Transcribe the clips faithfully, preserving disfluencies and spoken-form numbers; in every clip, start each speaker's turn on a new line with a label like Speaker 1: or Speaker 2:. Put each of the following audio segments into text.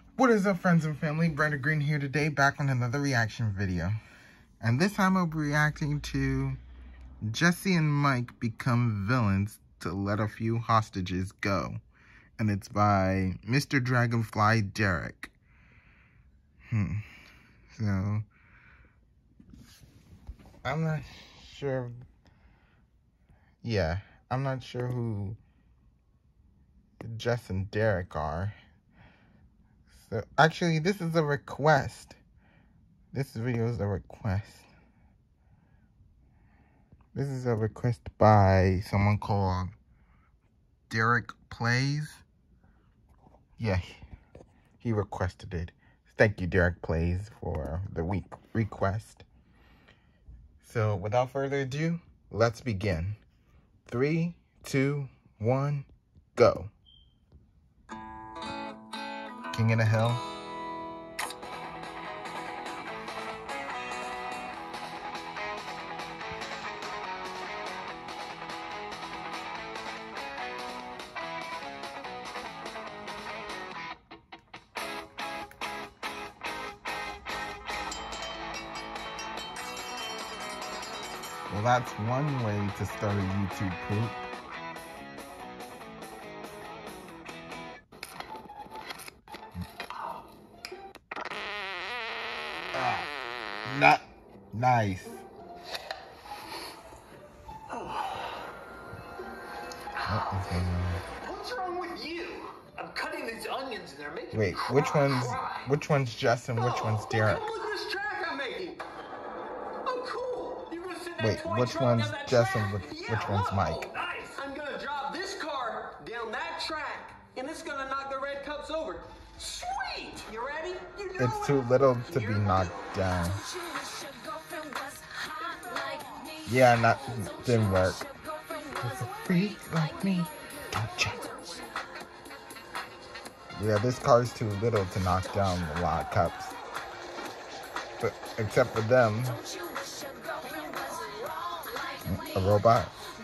Speaker 1: What is up, friends and family? Brandon Green here today, back on another reaction video. And this time I'll be reacting to Jesse and Mike become villains to let a few hostages go. And it's by Mister Dragonfly Derek. Hmm. So, I'm not sure. Yeah, I'm not sure who Jess and Derek are. So, actually, this is a request. This video is a request. This is a request by someone called Derek Plays. Yeah, he, he requested it. Thank you, Derek Plays, for the week request. So, without further ado, let's begin. Three, two, one, go. King of the Hill. Well, that's one way to start a YouTube poop. Ah, not nice.
Speaker 2: What's wrong with you? I'm cutting these onions and they're making
Speaker 1: Wait,
Speaker 2: me cry,
Speaker 1: which one's
Speaker 2: cry.
Speaker 1: which one's Jess and which
Speaker 2: Oh,
Speaker 1: one's Derek?
Speaker 2: Come look at this track I'm making. Oh, cool. You're gonna sit that
Speaker 1: Wait,
Speaker 2: toy
Speaker 1: which
Speaker 2: truck
Speaker 1: one's
Speaker 2: down that
Speaker 1: Jess
Speaker 2: track?
Speaker 1: and which,
Speaker 2: Yeah,
Speaker 1: which one's
Speaker 2: whoa,
Speaker 1: Mike?
Speaker 2: Nice. I'm gonna drop this car down that track, and it's gonna knock the red cups over. Sweet. You ready? You know
Speaker 1: It's
Speaker 2: it.
Speaker 1: too little to be knocked down. Yeah, not didn't work. It's a freak like me. Don't you? Yeah, this car's too little to knock down a lot of cups. But except for them, a robot.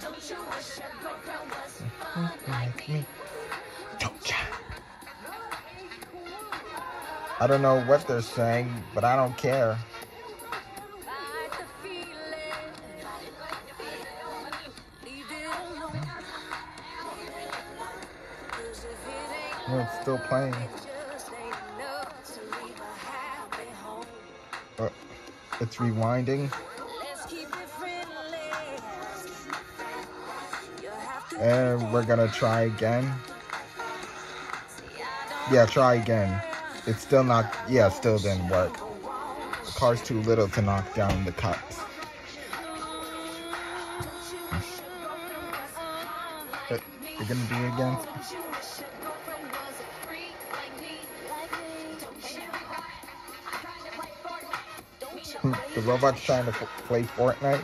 Speaker 1: Like me. Don't you? I don't know what they're saying, but I don't care. No, it's still playing. Oh, it's rewinding. And we're gonna try again. Yeah, try again. It's still not, yeah, still didn't work. The car's too little to knock down the cups. But you're gonna do it again? The robot's trying to play Fortnite.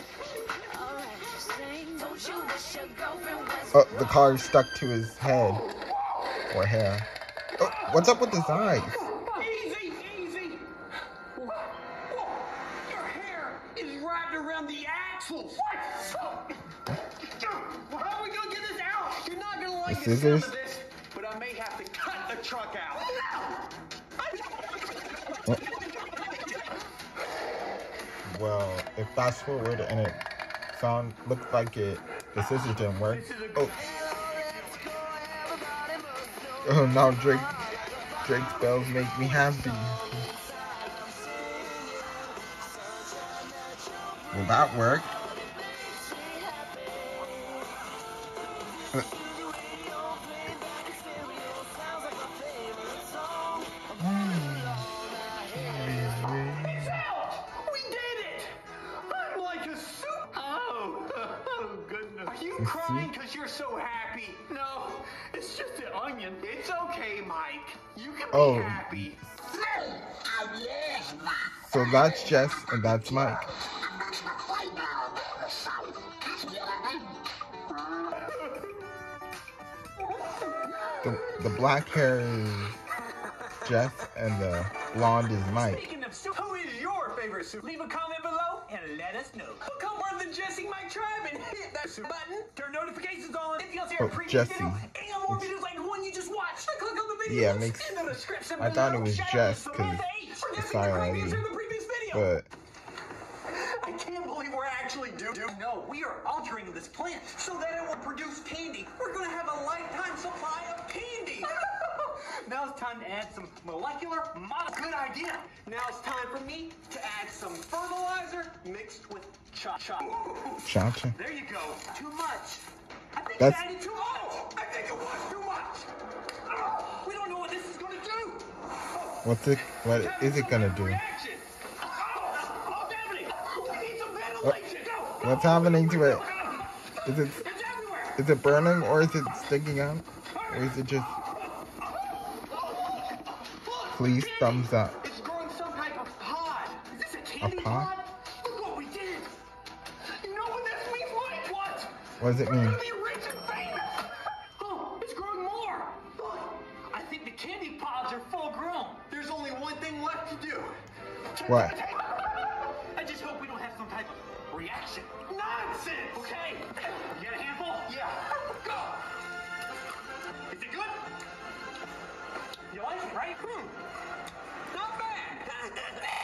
Speaker 1: Oh, the car is stuck to his head or hair. Oh, what's up with his eyes?
Speaker 2: Easy, easy. Whoa, whoa. Your hair is wrapped around the axle. What? How are we gonna get this out? You're not gonna like
Speaker 1: the
Speaker 2: the
Speaker 1: scissors?
Speaker 2: sound of this, but I may have to cut the truck out.
Speaker 1: Oh. Well, if fast forward and it sound looked like it, the scissors didn't work. Oh, oh now Drake, Drake's bells make me happy. Will that work? Uh.
Speaker 2: You crying because you're so happy? No, it's just an onion. It's okay, Mike. You can be
Speaker 1: oh.
Speaker 2: happy.
Speaker 1: So that's Jess and that's Mike. The, the black hair is Jess and the blonde is Mike.
Speaker 2: Speaking of soup, who is your favorite soup? Leave a comment below and let us know. Become part of the Jesse Mike tribe and hit that soup button. Turn notifications on. If you guys
Speaker 1: Oh, Jesse.
Speaker 2: more videos like the one you just watched. Click on the video
Speaker 1: Yeah, it makes.
Speaker 2: in the description
Speaker 1: I thought it
Speaker 2: below.
Speaker 1: was
Speaker 2: Shout out
Speaker 1: just
Speaker 2: to
Speaker 1: because
Speaker 2: Samantha H for
Speaker 1: it's
Speaker 2: guessing the correct
Speaker 1: I
Speaker 2: answer in the previous video.
Speaker 1: but
Speaker 2: I can't believe we're actually doing. No, we are altering this plant so that it will produce candy. We're gonna have a lifetime supply of candy. Now it's time to add some molecular mod. Good idea. Now it's time for me to add some fertilizer mixed with cha-cha.
Speaker 1: Cha-cha.
Speaker 2: There you go. Too much. I think
Speaker 1: That's-
Speaker 2: you added too much. I think it was too much. Oh, we don't know what this is gonna do.
Speaker 1: What's it? What is it gonna do?
Speaker 2: Reaction. Oh, what's happening? We need some ventilation. Go.
Speaker 1: What's happening to it? Is it?
Speaker 2: It's everywhere.
Speaker 1: Is it burning or is it sticking out? Or is it just? Please thumbs up.
Speaker 2: It's growing some type of pod. Is this a candy
Speaker 1: pod?
Speaker 2: pod? Look what we did. You know what this means, Mike? What?
Speaker 1: What does it
Speaker 2: We're
Speaker 1: mean?
Speaker 2: gonna be rich and famous. Oh, it's growing more. Look, I think the candy pods are full grown. There's only one thing left to do. Turn
Speaker 1: What?
Speaker 2: the tape. I just hope we don't have some type of reaction. Nonsense. Okay. You got a handful? Yeah. Go. Is it good? You like it, right? Hmm. Not bad.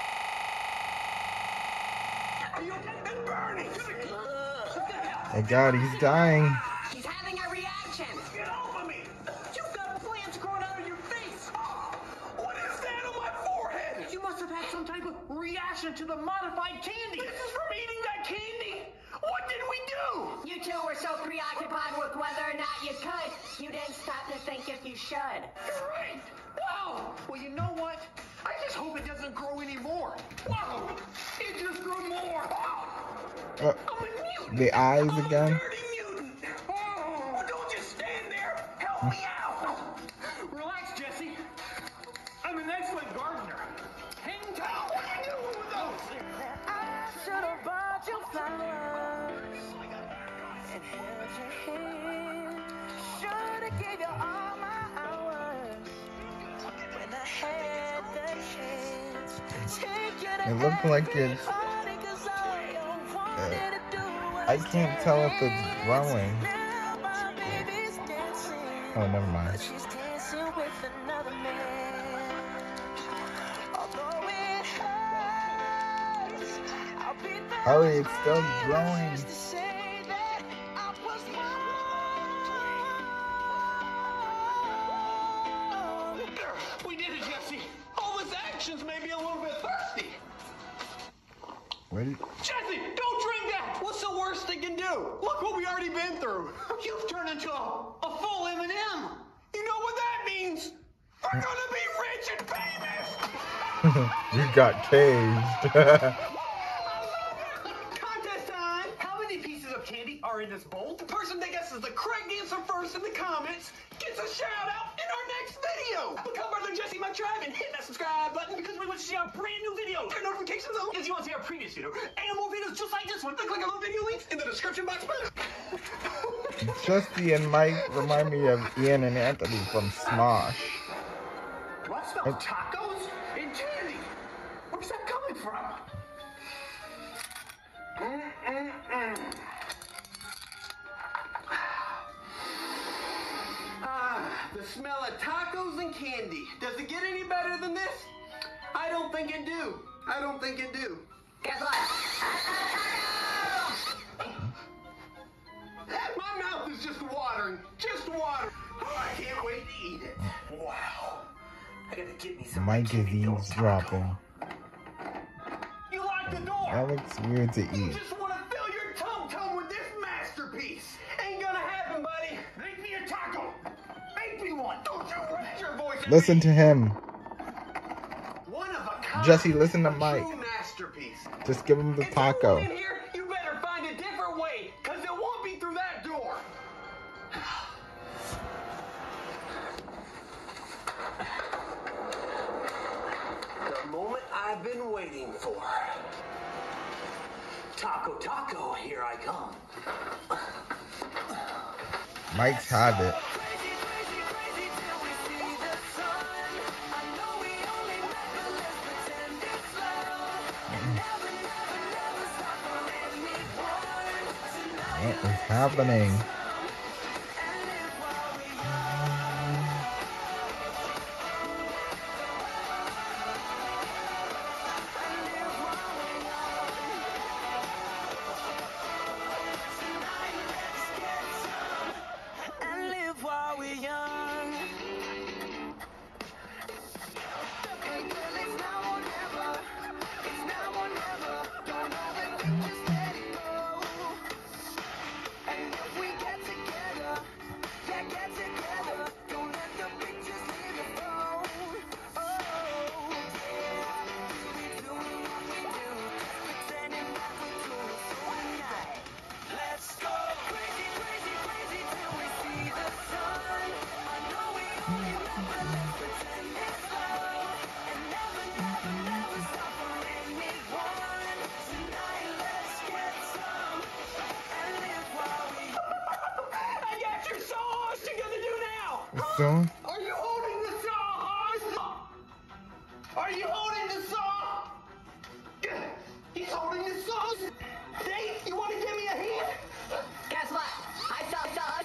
Speaker 2: Are you okay? It's burning.
Speaker 1: Oh God, he's dying.
Speaker 3: He's having a reaction.
Speaker 2: Get off of me. You've got plants growing out of your face. What is that on my forehead? You must have had some type of reaction to the modified candy. This is from eating that candy. What did we do?
Speaker 3: You two were so preoccupied with whether or not you could, you didn't stop to think if you should.
Speaker 2: You're right. Wow. Well, you know what? I just hope it doesn't grow anymore. Wow. It just grew more.
Speaker 1: Uh,
Speaker 2: I'm a mutant.
Speaker 1: the eyes
Speaker 2: I'm
Speaker 1: again.
Speaker 2: a dirty mutant. Oh, don't just stand there. Help me out. Relax, Jesse. I'm an excellent gardener. Hang tight. What are you doing with those?
Speaker 4: I should have bought you flowers and held your hand. Should have gave you all my hours when I had the chance. Take you to
Speaker 1: It looked like
Speaker 4: every
Speaker 1: it's.
Speaker 4: party 'cause all you wanted to do was
Speaker 1: I can't tell if it's
Speaker 4: dance.
Speaker 1: growing.
Speaker 4: Now my baby's dancing.
Speaker 1: Oh, never mind.
Speaker 4: But she's dancing with another man. Although it hurts, I'll be there
Speaker 1: Hurry, it's still growing.
Speaker 4: just to say that I was wrong.
Speaker 2: We did it, Jesse. All his actions made me a little bit thirsty.
Speaker 1: What? Did,
Speaker 2: Jesse, don't drink that. What's the worst they can do? Look what we already been through. You've turned into a, a full M and M. You know what that means? We're gonna be rich and famous.
Speaker 1: you got caged.
Speaker 2: Contest time! How many pieces of candy are in this bowl? The person that guesses the correct answer first in the comments gets a shout out in our next video. Become part of the Jesse Mike Tribe and hit that subscribe button because we want to see our brand new video. Turn notifications on because you want to see our previous video and more videos just like this one. Click on the video links in the description box below.
Speaker 1: Justy and Mike remind me of Ian and Anthony from Smosh.
Speaker 2: What smells? Tacos and candy. Where's that coming from? Mm-mm-mm. Ah, the smell of tacos and candy. Does it get any better than this? I don't think it do. I don't think it do.
Speaker 3: Guess what?
Speaker 2: My mouth is just watering. Just water. Oh, I can't wait to eat it. Wow. I gotta get me some.
Speaker 1: Mike is
Speaker 2: candy. Don't
Speaker 1: eavesdropping.
Speaker 2: You locked the door.
Speaker 1: That looks weird to
Speaker 2: You
Speaker 1: eat.
Speaker 2: just want to fill your tum tum with this masterpiece. Ain't gonna happen, buddy. Make me a taco. Make me one. Don't you raise your voice at
Speaker 1: Listen
Speaker 2: me.
Speaker 1: to him.
Speaker 2: One of a kind.
Speaker 1: Jesse, listen to
Speaker 2: A
Speaker 1: Mike.
Speaker 2: True masterpiece.
Speaker 1: Just give him the
Speaker 2: If you
Speaker 1: taco.
Speaker 2: want in here, you better find a different way, cause it won't be through that door. The moment I've been waiting for. Taco, taco, here I come.
Speaker 1: Mike's have it.
Speaker 4: Crazy, crazy, crazy till we see the sun. I know we only met, but let's pretend it's love. And never, never, never stop for anyone. Tonight
Speaker 1: What is happening?
Speaker 4: and live while we young.
Speaker 1: saw?
Speaker 2: Are you holding the saw? Are you holding the saw? He's holding the saw. Dave, you want to give me a hand?
Speaker 3: Guess what? I saw saws.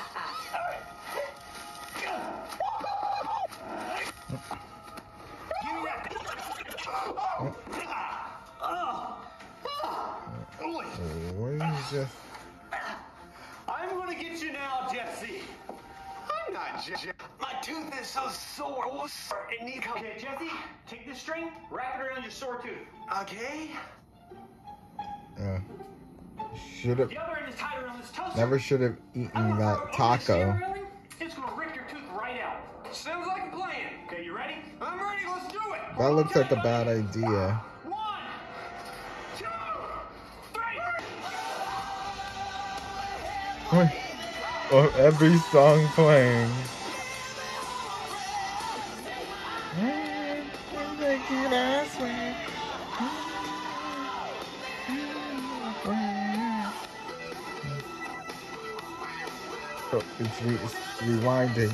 Speaker 2: Give me that. Oh. Oh. Oh.
Speaker 1: What is just...
Speaker 2: I'm gonna get you now, Jesse. I'm not Jesse. My tooth is so sore. It needs. Okay, Jesse, take this string, wrap it around your sore tooth. Okay.
Speaker 1: Uh, should have...
Speaker 2: The other end is tied around this toaster.
Speaker 1: Never should have eaten that taco.
Speaker 2: It's gonna rip your tooth right out. Sounds like a plan. Okay, you ready? I'm ready. Let's do it.
Speaker 1: That looks like a bad idea.
Speaker 2: One, two, three.
Speaker 1: Oh, every song playing. Oh, it's, re it's rewinding.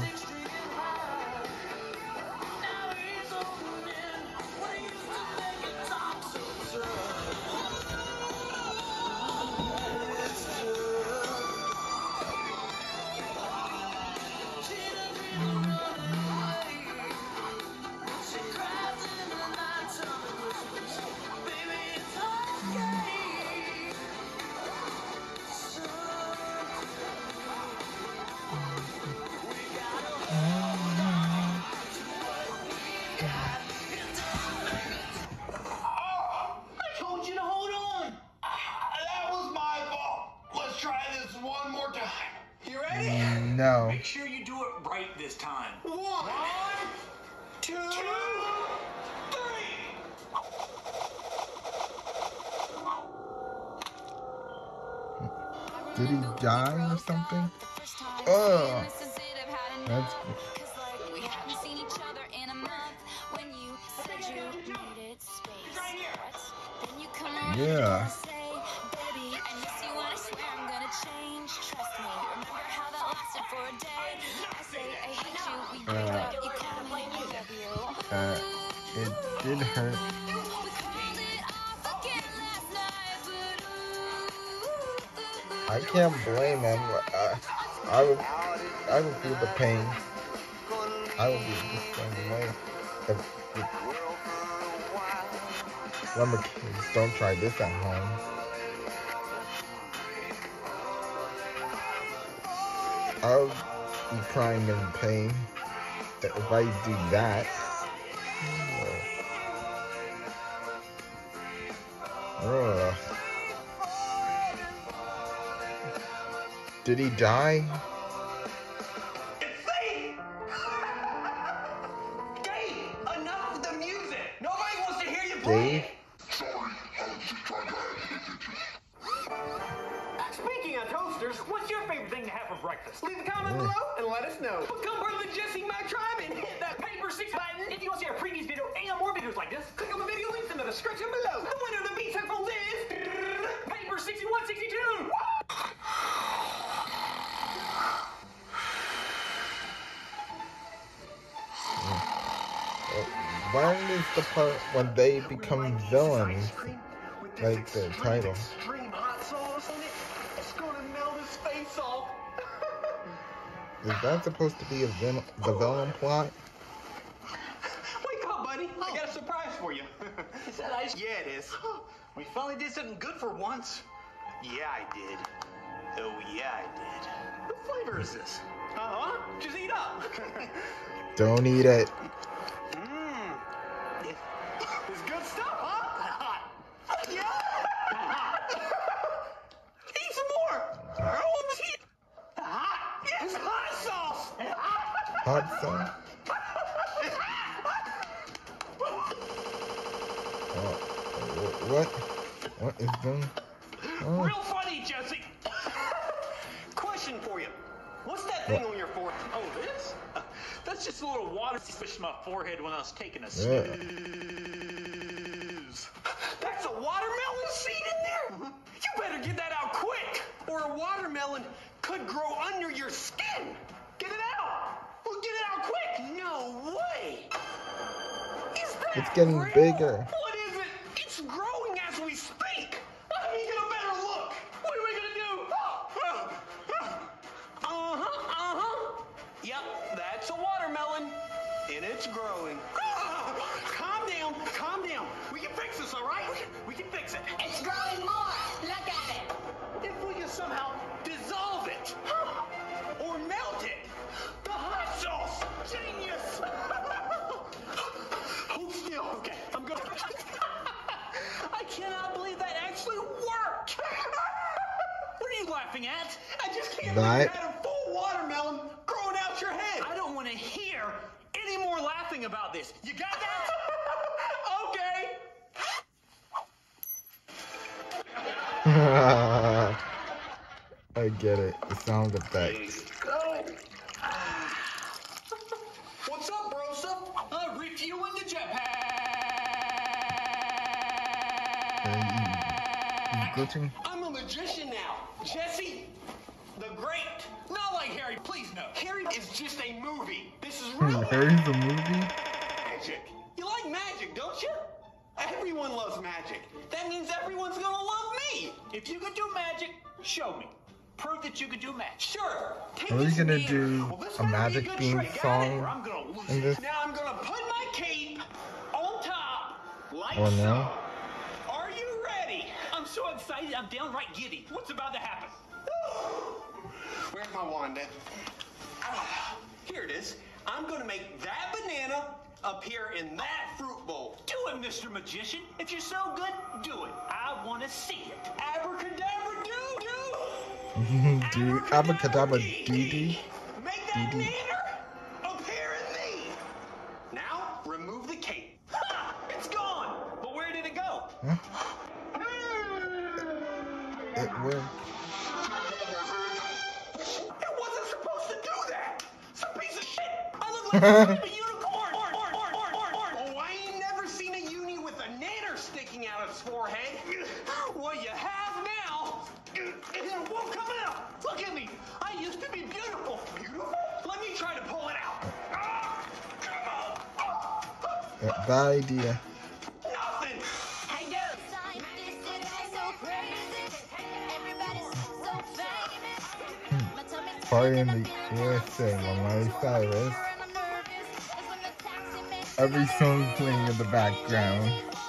Speaker 2: I told you to hold on. That was my fault. Let's try this one more time. You ready?
Speaker 1: No.
Speaker 2: Make sure you do it right this time. One, one two, two, three.
Speaker 1: Did he die or something? Ugh. That's...
Speaker 5: We haven't seen each other in a month. When you said you needed space, then you come around
Speaker 1: Yeah.
Speaker 5: and say, baby, I miss you and I swear I'm gonna change. Trust me, remember how that lasted for a day? I say I hate you, we break
Speaker 1: Uh,
Speaker 5: up, you call me, I love you.
Speaker 1: Uh, it did hurt.
Speaker 5: We called it off again last night, but ooh,
Speaker 1: I can't blame him. Uh, I would, I would feel the pain. I would be the same way. If, if, remember, kids, don't try this at home. I would be crying in pain if I do that. Ugh. Did he die?
Speaker 2: See? Dave, enough of the music. Nobody wants to hear you play.
Speaker 1: Dave?
Speaker 2: Speaking of toasters, what's your favorite thing to have for breakfast? Leave a comment below and let us know. Become part of the Jesse Mac tribe and hit that Paper Six button. If you want to see our previous video and more videos like this, click on the video links in the description below. The winner of the Beats headphones is Paper sixty-one sixty-two.
Speaker 1: When is the part when they become villains? Like the title.
Speaker 2: Extreme hot sauce on it. It's gonna melt his face off.
Speaker 1: Is that supposed to be a vin the villain plot?
Speaker 2: Wake up, buddy. I got a surprise for you. Is that ice? Yeah, it is. We finally did something good for once. Yeah, I did. Oh, yeah, I did. What flavor is this? Uh-huh. Just eat up.
Speaker 1: Don't eat it.
Speaker 2: Mmm. It's good stuff, huh? Yeah. Eat some more. Oh, shit. Hot. Yes, hot sauce.
Speaker 1: Hot sauce? Oh, what? What is going on?
Speaker 2: Real funny, Jesse. Question for you. What's that thing
Speaker 1: What?
Speaker 2: on your forehead? Oh, this? That's just a little water swished my forehead when I was taking a
Speaker 1: Yeah.
Speaker 2: snooze. That's a watermelon seed in there? You better get that out quick, or a watermelon could grow under your skin. Get it out. Well, get No way! Is that
Speaker 1: It's getting
Speaker 2: real?
Speaker 1: bigger.
Speaker 2: What is it? It's growing as we speak. Let me get a better look. What are we gonna do? Uh-huh, uh-huh. Yep, that's a watermelon. And it's growing. Calm down, calm down. We can fix this, all right? We can, we can fix it.
Speaker 3: It's growing more. Look at it.
Speaker 2: If we can somehow dissolve it or melt it, the hot sauce, genius. Hold still. Okay, I'm going. I cannot believe that actually worked. What are you laughing at? I just can't believe you
Speaker 1: That-
Speaker 2: had a full watermelon growing out your head. I don't want to hear any more laughing about this. You got that? Okay.
Speaker 1: I get it. The sound effects.
Speaker 2: Go. What's up, Brosa? Uh, refueling the jetpack.
Speaker 1: He's glitching.
Speaker 2: I'm a magician now. Jesse, the Great. Not like Harry, please no. Harry is just a movie. This is real
Speaker 1: Harry's a movie?
Speaker 2: magic. You like magic, don't you? Everyone loves magic. That means everyone's gonna love me. If you could do magic, show me. Prove that you could do magic. Sure. Take
Speaker 1: Are we
Speaker 2: this
Speaker 1: gonna
Speaker 2: mirror.
Speaker 1: do
Speaker 2: Well, this
Speaker 1: a
Speaker 2: better be
Speaker 1: magic
Speaker 2: good
Speaker 1: theme
Speaker 2: trick, got it?
Speaker 1: song
Speaker 2: Or I'm gonna lose
Speaker 1: in
Speaker 2: it.
Speaker 1: this?
Speaker 2: Now I'm gonna put my cape on top like
Speaker 1: Or
Speaker 2: so.
Speaker 1: no?
Speaker 2: Are you ready? I'm so excited. I'm downright giddy. What's about to happen? Where's my wand at? Ah, here it is. I'm gonna make that banana appear in that fruit bowl. Do it, Mister Magician. If you're so good, do it. I want to see it. Abracadabra do do.
Speaker 1: Do abracadabra dee dee.
Speaker 2: Make that
Speaker 1: Dee dee.
Speaker 2: banana appear in me. Now remove the cape. Ha! It's gone. But where did it go?
Speaker 1: Huh? It worked.
Speaker 2: It wasn't supposed to do that. Some piece of shit. I look like a stupid unicorn. Oh, I ain't never seen a uni with a nanner sticking out of its forehead. Well, you have now. It won't come out. Look at me. I used to be beautiful. Beautiful? Let me try to pull it out. Ah, come on. Ah,
Speaker 1: Yeah, bad idea.
Speaker 2: nothing.
Speaker 3: Hey, dude.
Speaker 1: Party in the U S A by Miley Cyrus. Every song playing in the background.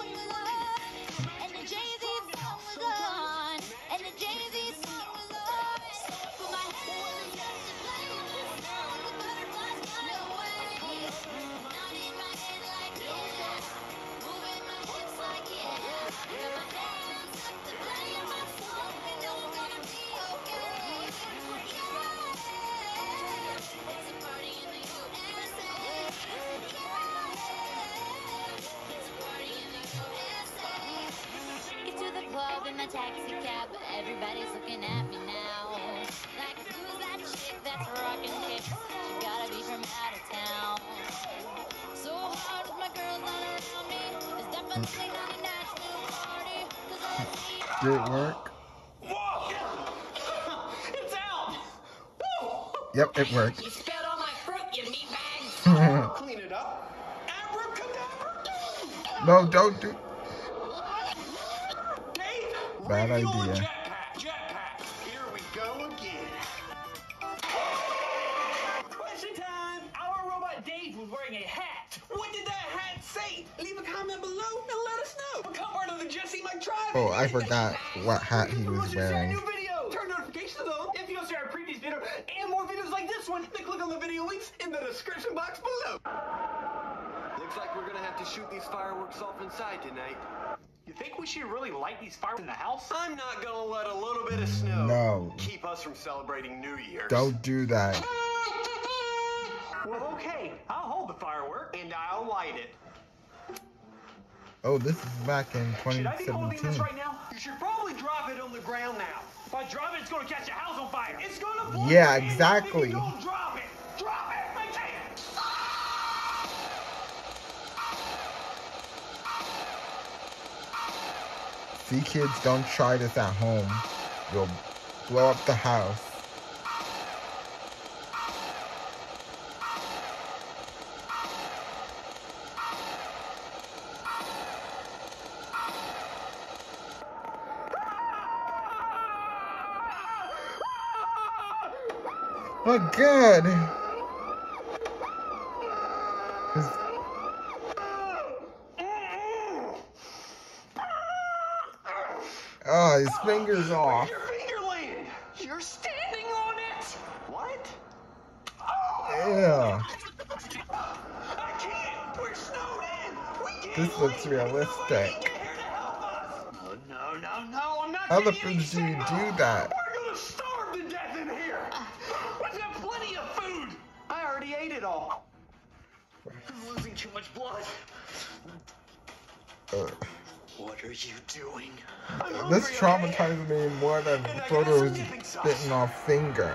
Speaker 5: Get to the club in my taxi cab, but everybody's looking at me now. Like, who's that chick that's rocking kicks? She gotta be from out of town. So hard with my girls not around me. It's definitely not a national party. 'Cause all I see
Speaker 1: Did it work?
Speaker 2: Whoa! It's out. Woo!
Speaker 1: Yep, it worked.
Speaker 3: You spilled all my fruit, you meatbags.
Speaker 2: Clean it up. Abracadabra.
Speaker 1: No, don't do.
Speaker 2: Dave,
Speaker 1: Bad
Speaker 2: refuel
Speaker 1: idea.
Speaker 2: Jetpack, jetpack. Here we go again. Question time. Our robot Dave was wearing a hat. What did that hat say? Leave a comment below and let us know. Become part of the Jesse Mike Tribe.
Speaker 1: Oh, I forgot what hat he was
Speaker 2: Promotion, share
Speaker 1: wearing.
Speaker 2: new video. Turn notifications on. If you want to see our previous video and more videos like this one, then click on the video links in the description box below.
Speaker 6: Looks like we're gonna have to shoot these fireworks off inside tonight.
Speaker 2: You think we should really light these fireworks in the house? I'm not gonna let a little bit of snow
Speaker 1: No.
Speaker 2: keep us from celebrating New Year's.
Speaker 1: Don't do that.
Speaker 2: Well, okay. I'll hold the firework and I'll light it.
Speaker 1: Oh, this is back in twenty
Speaker 2: Should I be holding this
Speaker 1: seventeen.
Speaker 2: right now? You should probably drop it on the ground now. If I drop it, it's gonna catch a house on fire. It's gonna blow.
Speaker 1: Yeah,
Speaker 2: up, and
Speaker 1: exactly.
Speaker 2: Don't drop it. Drop it. I can't.
Speaker 1: See, kids, don't try this at home. You'll blow up the house. Oh, good. His... Oh, his finger's off.
Speaker 2: Your finger laying. You're standing on it. What?
Speaker 1: Yeah.
Speaker 2: I can't. We're snowed in. We can't
Speaker 1: This looks
Speaker 2: leave.
Speaker 1: realistic.
Speaker 2: Get here to help us. No, no, no, no. I'm not
Speaker 1: Elephants do
Speaker 2: getting
Speaker 1: do
Speaker 2: any
Speaker 1: that.
Speaker 2: We're gonna starve to death in here. We've got plenty of food. I already ate it all. I'm losing too much blood.
Speaker 1: Uh,
Speaker 2: What are you doing?
Speaker 1: this traumatized me more than photos bitten off finger.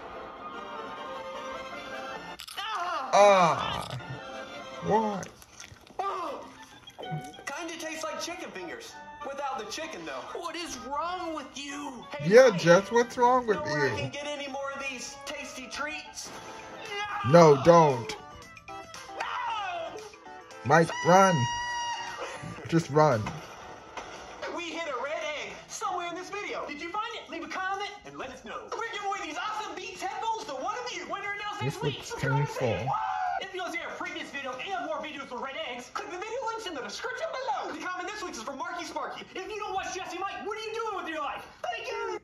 Speaker 1: Ah. What?
Speaker 2: Oh. Kinda tastes like chicken fingers. Without the chicken, though. What is wrong with you? Hey,
Speaker 1: Yeah,
Speaker 2: Mike,
Speaker 1: Jess, what's wrong with
Speaker 2: know where I
Speaker 1: you?
Speaker 2: can get any more of these tasty treats?
Speaker 1: No, don't.
Speaker 2: No!
Speaker 1: Mike, run. Just run.
Speaker 2: We hit a red egg somewhere in this video. Did you find it? Leave a comment and let us know. We're giving away these awesome Beats headphones to one of you. Winner announced
Speaker 1: This
Speaker 2: next week.
Speaker 1: looks
Speaker 2: Subscribe and say,
Speaker 1: painful.
Speaker 2: "What?" If you want to see our previous video and more videos with red eggs, click the video links in the description below. The comment this week is from Marky Sparky. If you don't watch Jesse Mike, what are you doing with your life? Thank you.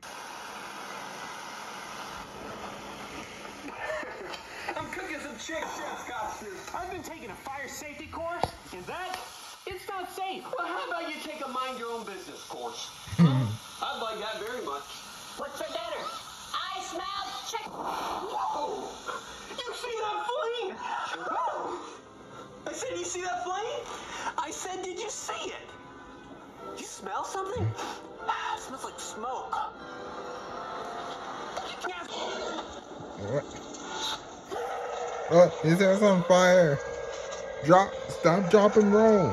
Speaker 2: I'm cooking some chick chef costumes. I've been taking a fire safety course, and that, it's not safe. Well, how about you take a mind your own business course? I'd like that very much.
Speaker 3: What's for dinner? I smell chicken.
Speaker 2: Whoa! You see that flame? I said, you see that flame? I said, did you see it? You smell something? Ah, it smells like smoke.
Speaker 1: What? Oh, his hair's on fire. Drop, stop, drop, and roll.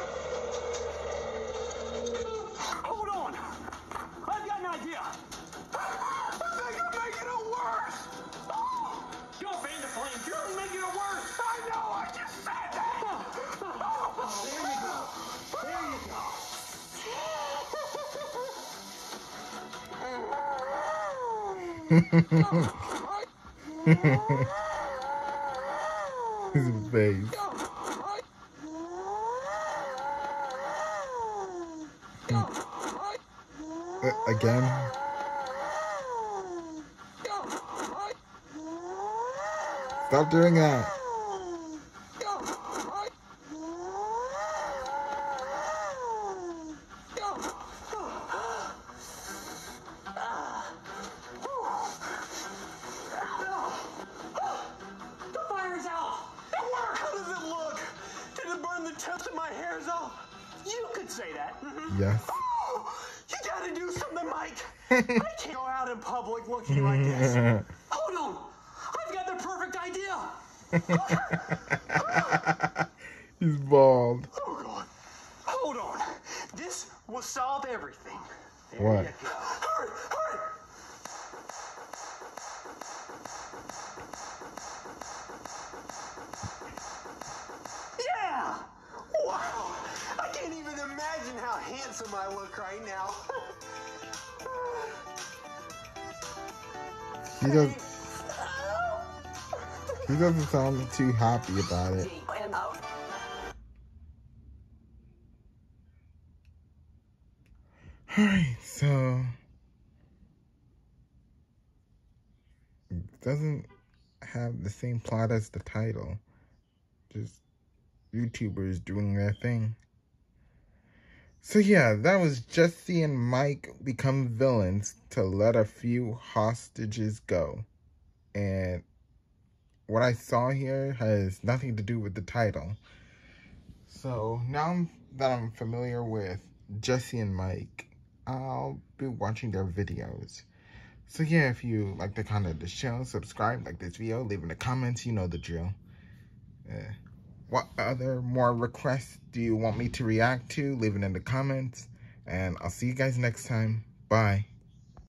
Speaker 2: Hold on. I've got an idea. I think I'm making it worse. Don't fan the flame. You're making it worse. I know. I just said that. Oh, there you go. There you go.
Speaker 1: His face. Uh, again. Stop doing that.
Speaker 2: The fire's out. It worked. How does it look? Did it burn the tips of my hairs off? You could say that. Mhm.
Speaker 1: Yes.
Speaker 2: Oh, you gotta do something, Mike. I can't go out in public looking like this. Hold on. I've got the perfect idea.
Speaker 1: He's bald.
Speaker 2: Oh, God. Hold on. This will solve everything. There
Speaker 1: What?
Speaker 2: you go. Hurry, hurry. Yeah! Wow! I can't even imagine how handsome I look right now.
Speaker 1: He does. He doesn't sound too happy about it. Alright, so it doesn't have the same plot as the title. Just YouTubers doing their thing. So yeah, that was Jesse and Mike become villains to let a few hostages go. And what I saw here has nothing to do with the title. So now that I'm familiar with Jesse and Mike, I'll be watching their videos. So yeah, if you like the content of the show, subscribe, like this video, leave in the comments, you know the drill. Uh, what other more requests do you want me to react to? Leave it in the comments. And I'll see you guys next time. Bye.